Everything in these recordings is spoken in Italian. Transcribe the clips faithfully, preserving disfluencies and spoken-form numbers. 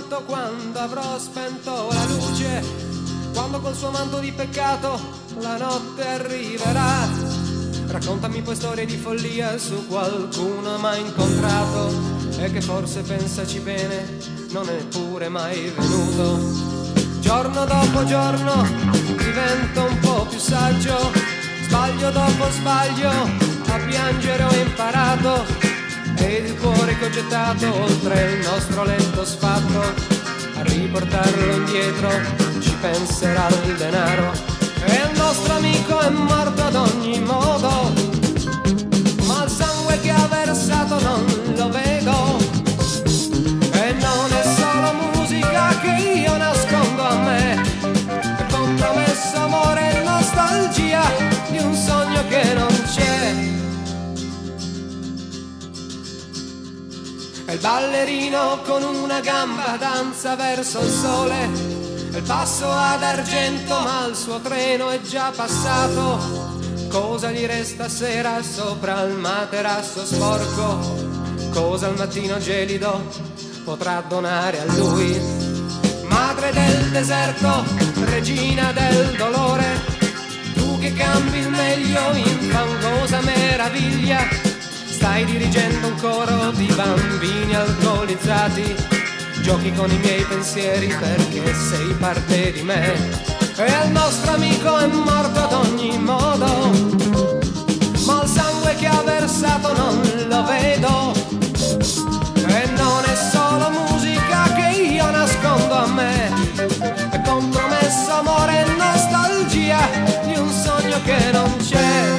pianto quando avrò spento la luce, quando col suo manto di peccato la notte arriverà. Raccontami poi storie di follia su qualcuno mai incontrato e che forse, pensaci bene, non è neppure mai venuto. Giorno dopo giorno divento un po' più saggio, sbaglio dopo sbaglio a piangere ho imparato, ed il cuore che ho gettato oltre il nostro letto sfatto, a riportarlo indietro ci penserà il denaro. E il nostro amico è morto ad ogni modo, ma il sangue che ha versato non lo vedo. E non è solo musica che io nascondo a me, è compromesso amore e nostalgia di un sogno che non c'è. E il ballerino con una gamba danza verso il sole, e il passo ad argento ma il suo treno è già passato. Cosa gli resta sera sopra il materasso sporco? Cosa al mattino gelido potrà donare a lui? Madre del deserto, regina del dolore, tu che cambi il meglio in fangosa meraviglia, stai dirigendo un coro di bambini alcolizzati, giochi con i miei pensieri perché sei parte di me. E il nostro amico è morto ad ogni modo, ma il sangue che ha versato non lo vedo. E non è solo musica che io nascondo a me, è compromesso amore e nostalgia di un sogno che non c'è.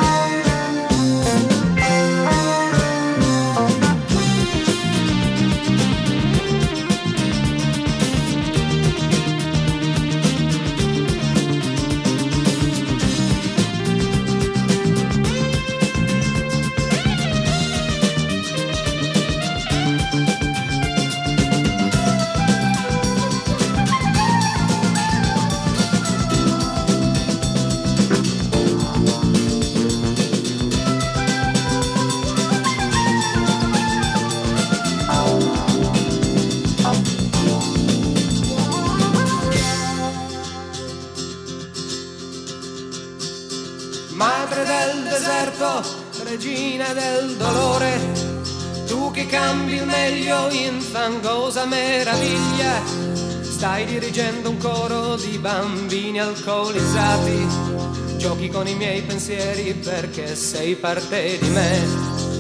Madre del deserto, regina del dolore, tu che cambi il meglio in fangosa meraviglia, stai dirigendo un coro di bambini alcolizzati, giochi con i miei pensieri perché sei parte di me.